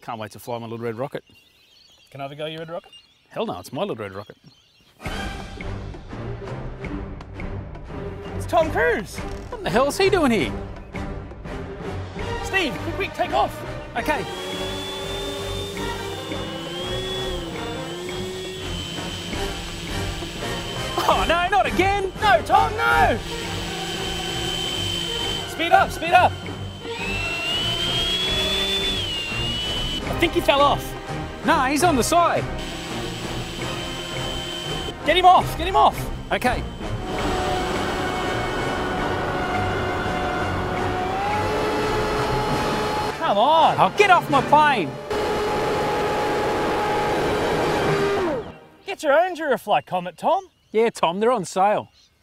Can't wait to fly my little red rocket. Can I have a go at your red rocket? Hell no, it's my little red rocket. It's Tom Cruise. What the hell is he doing here? Steve, quick, take off. Okay. Oh no, not again! No, Tom, no. Speed up, speed up. I think he fell off. No, he's on the side. Get him off, get him off. Okay. Come on. I'll get off my plane. Get your own Durafly Comet, Tom. Yeah, Tom, they're on sale.